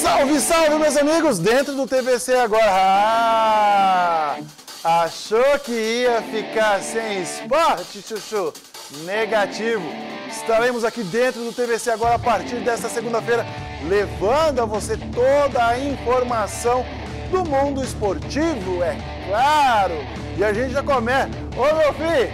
Salve, salve, meus amigos, dentro do TVC agora. Achou que ia ficar sem esporte, chuchu? Negativo. Estaremos aqui dentro do TVC agora a partir desta segunda-feira, levando a você toda a informação do mundo esportivo, é claro. E a gente já começa. Ô, meu filho!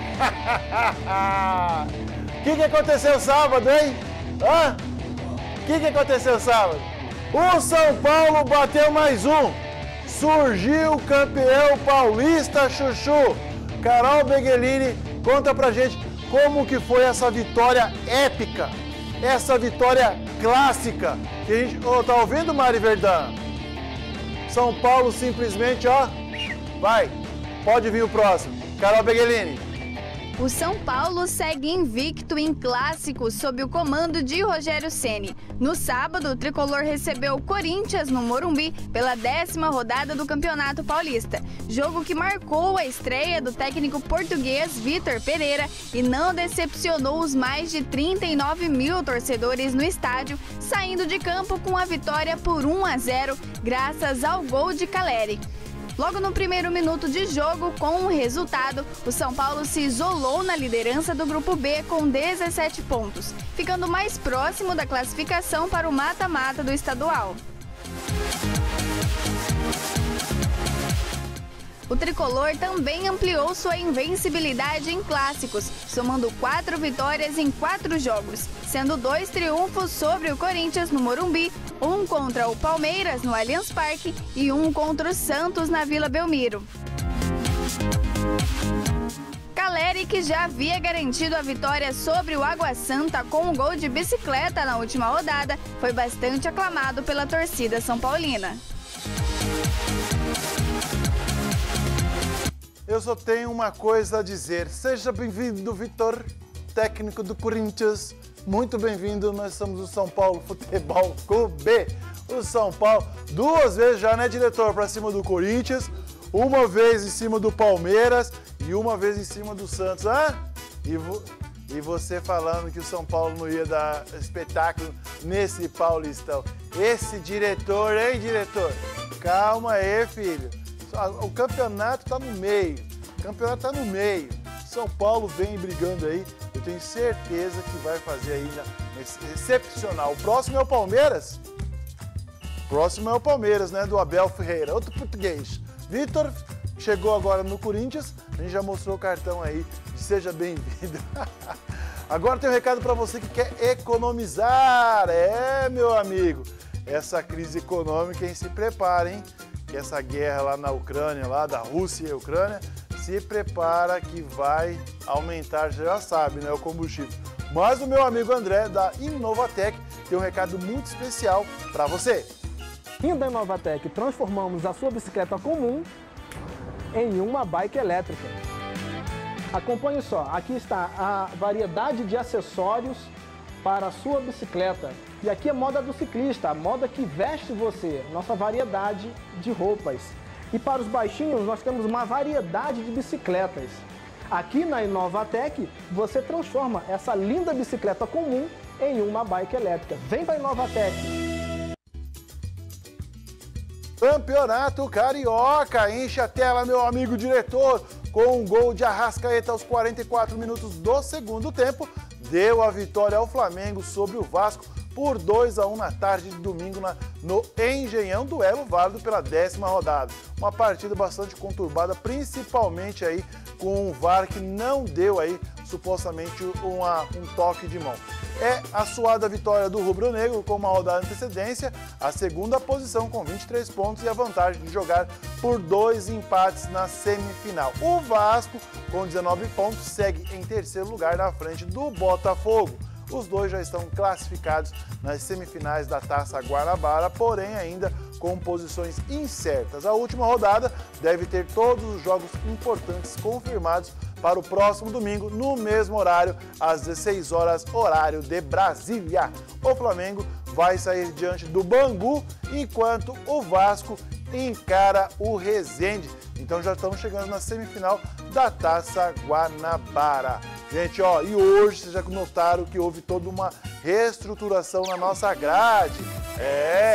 O que aconteceu sábado, hein? Hã? O que aconteceu sábado? O São Paulo bateu mais um. Surgiu campeão paulista, chuchu. Carol Beguelini, conta pra gente como que foi essa vitória épica, essa vitória clássica. Que a gente... tá ouvindo, Mari Verdão? São Paulo simplesmente, ó, vai, pode vir o próximo. Carol Beguelini. O São Paulo segue invicto em clássicos sob o comando de Rogério Ceni. No sábado, o tricolor recebeu o Corinthians no Morumbi pela 10ª rodada do Campeonato Paulista. Jogo que marcou a estreia do técnico português Vitor Pereira e não decepcionou os mais de 39 mil torcedores no estádio, saindo de campo com a vitória por 1-0, graças ao gol de Caleri. Logo no primeiro minuto de jogo, com o resultado, o São Paulo se isolou na liderança do Grupo B com 17 pontos, ficando mais próximo da classificação para o mata-mata do estadual. O tricolor também ampliou sua invencibilidade em clássicos, somando 4 vitórias em 4 jogos, sendo 2 triunfos sobre o Corinthians no Morumbi, 1 contra o Palmeiras no Allianz Parque e 1 contra o Santos na Vila Belmiro. Caleri, que já havia garantido a vitória sobre o Água Santa com um gol de bicicleta na última rodada, foi bastante aclamado pela torcida são paulina. Eu só tenho uma coisa a dizer. Seja bem-vindo, Vitor, técnico do Corinthians. Muito bem-vindo. Nós somos o São Paulo Futebol Clube. O São Paulo, 2 vezes já, né, diretor, para cima do Corinthians, 1 vez em cima do Palmeiras e 1 vez em cima do Santos. Ah? E você falando que o São Paulo não ia dar espetáculo nesse Paulistão. Esse diretor, hein, diretor? Calma aí, filho. O campeonato está no meio. O campeonato está no meio. São Paulo vem brigando aí. Eu tenho certeza que vai fazer ainda excepcional. O próximo é o Palmeiras. O próximo é o Palmeiras, né? Do Abel Ferreira. Outro português. Vitor chegou agora no Corinthians. A gente já mostrou o cartão aí. Seja bem-vindo. Agora tem um recado para você que quer economizar. É, meu amigo. Essa crise econômica, hein? Se prepara, hein? Que essa guerra lá na Ucrânia, lá da Rússia e Ucrânia, se prepara que vai aumentar, já sabe, né, o combustível. Mas o meu amigo André, da Inovatec, tem um recado muito especial para você. E da Inovatec, transformamos a sua bicicleta comum em uma bike elétrica. Acompanhe só, aqui está a variedade de acessórios para a sua bicicleta. E aqui é a moda do ciclista, a moda que veste você, nossa variedade de roupas. E para os baixinhos, nós temos uma variedade de bicicletas. Aqui na Inovatec, você transforma essa linda bicicleta comum em uma bike elétrica. Vem para a Inovatec! Campeonato Carioca, enche a tela, meu amigo diretor, com um gol de Arrascaeta aos 44 minutos do segundo tempo, deu a vitória ao Flamengo sobre o Vasco por 2-1 na tarde de domingo no Engenhão, duelo válido pela 10ª rodada. Uma partida bastante conturbada, principalmente aí com o VAR que não deu aí supostamente um toque de mão. É a suada vitória do rubro-negro com uma rodada de antecedência, a segunda posição com 23 pontos e a vantagem de jogar por 2 empates na semifinal. O Vasco, com 19 pontos, segue em terceiro lugar na frente do Botafogo. Os dois já estão classificados nas semifinais da Taça Guanabara, porém ainda com posições incertas. A última rodada deve ter todos os jogos importantes confirmados para o próximo domingo, no mesmo horário, às 16 horas, horário de Brasília. O Flamengo vai sair diante do Bangu, enquanto o Vasco encara o Resende. Então já estamos chegando na semifinal da Taça Guanabara. Gente, ó, e hoje vocês já notaram que houve toda uma reestruturação na nossa grade.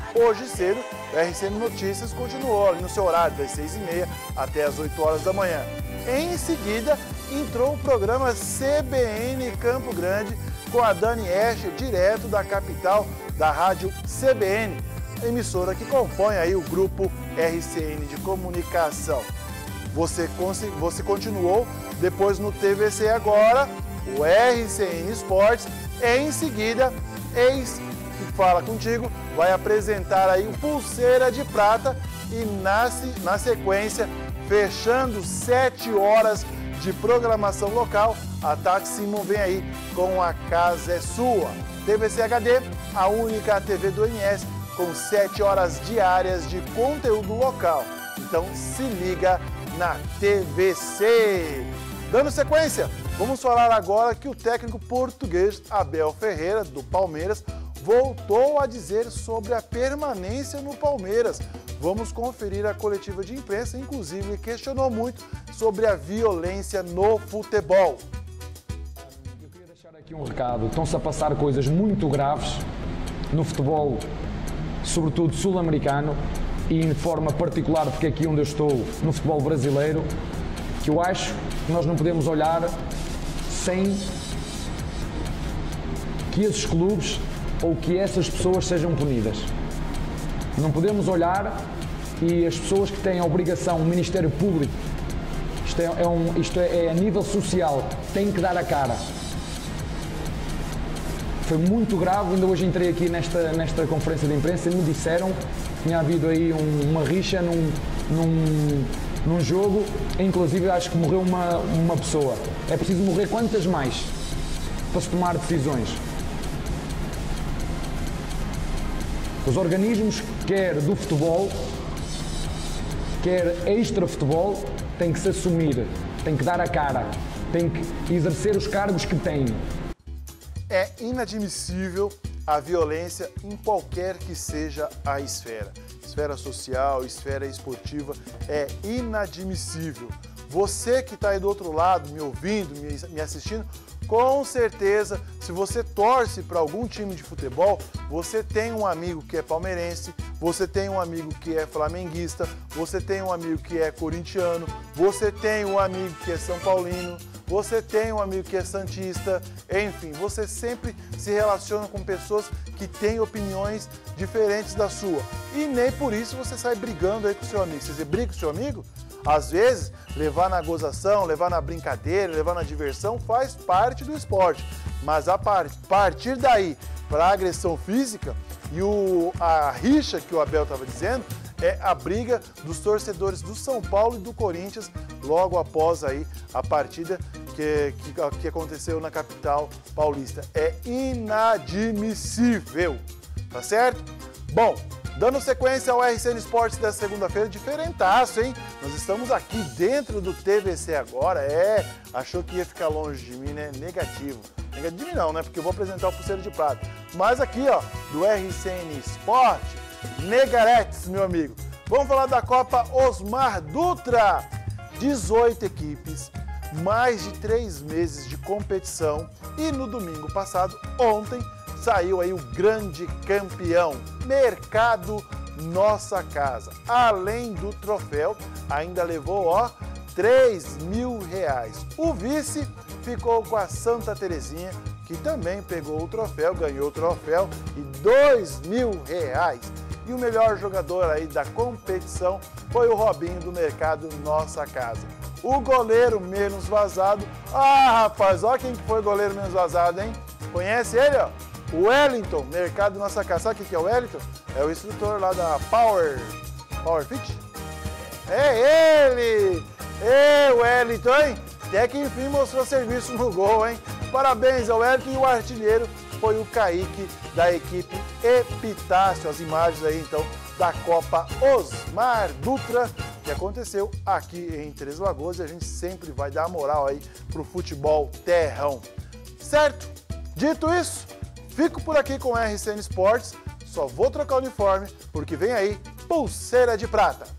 hoje cedo, o RCN Notícias continuou ali no seu horário, das 6h30 até as 8 horas da manhã. Em seguida, entrou o programa CBN Campo Grande com a Dani Escher, direto da capital da rádio CBN, emissora que compõe aí o grupo RCN de comunicação. Você continuou depois no TVC Agora, o RCN Esportes, e em seguida, Ex que fala contigo, vai apresentar aí o Pulseira de Prata e na sequência, fechando 7 horas de programação local, a Tati Simon vem aí com A Casa é Sua. TVC HD, a única TV do MS, com 7 horas diárias de conteúdo local. Então se liga na TVC. Dando sequência, vamos falar agora que o técnico português Abel Ferreira, do Palmeiras, voltou a dizer sobre a permanência no Palmeiras. Vamos conferir a coletiva de imprensa, inclusive questionou muito sobre a violência no futebol. Eu queria deixar aqui um recado. Estão-se a passar coisas muito graves no futebol, sobretudo sul-americano, e de forma particular, porque aqui onde eu estou, no futebol brasileiro, que eu acho que nós não podemos olhar sem que esses clubes ou que essas pessoas sejam punidas. Não podemos olhar e as pessoas que têm a obrigação, o Ministério Público, isto é a nível social, têm que dar a cara. Foi muito grave, ainda hoje entrei aqui nesta conferência de imprensa e me disseram que tinha havido aí uma rixa num jogo, inclusive acho que morreu uma pessoa. É preciso morrer quantas mais para se tomar decisões? Os organismos, quer do futebol, quer extra-futebol, têm que se assumir, têm que dar a cara, têm que exercer os cargos que têm. É inadmissível a violência em qualquer que seja a esfera. Esfera social, esfera esportiva, é inadmissível. Você que está aí do outro lado, me ouvindo, me assistindo, com certeza, se você torce para algum time de futebol, você tem um amigo que é palmeirense, você tem um amigo que é flamenguista, você tem um amigo que é corintiano, você tem um amigo que é são paulino, você tem um amigo que é santista, enfim, você sempre se relaciona com pessoas que têm opiniões diferentes da sua. E nem por isso você sai brigando aí com o seu amigo. Você briga com o seu amigo? Às vezes, levar na gozação, levar na brincadeira, levar na diversão faz parte do esporte. Mas a partir daí, para a agressão física e a rixa que o Abel estava dizendo, é a briga dos torcedores do São Paulo e do Corinthians logo após aí a partida que aconteceu na capital paulista. É inadmissível, tá certo? Bom, dando sequência ao RCN Esportes dessa segunda-feira, diferentaço, hein? Nós estamos aqui dentro do TVC agora, achou que ia ficar longe de mim, né? Negativo. Negativo de mim não, né? Porque eu vou apresentar o Pulseiro de Prata. Mas aqui, ó, do RCN Esporte, Negaretes, meu amigo. Vamos falar da Copa Osmar Dutra. 18 equipes, mais de 3 meses de competição e no domingo passado, ontem, saiu aí o grande campeão, Mercado Nossa Casa. Além do troféu, ainda levou, ó, R$3.000. O vice ficou com a Santa Terezinha, que também pegou o troféu, ganhou o troféu e R$2.000. E o melhor jogador aí da competição foi o Robinho do Mercado Nossa Casa. O goleiro menos vazado, rapaz, olha quem que foi o goleiro menos vazado, hein? Conhece ele, ó? O Wellington, Mercado Nossa Casa. Sabe o que é o Wellington? É o instrutor lá da Power Fit? É ele! Wellington, hein? Até que enfim mostrou serviço no gol, hein? Parabéns ao Wellington, e o artilheiro foi o Kaique da equipe Epitácio. As imagens aí então da Copa Osmar Dutra, que aconteceu aqui em Três Lagoas, e a gente sempre vai dar moral aí pro futebol terrão. Certo? Dito isso, fico por aqui com o RCN Esportes, só vou trocar o uniforme porque vem aí Pulseira de Prata.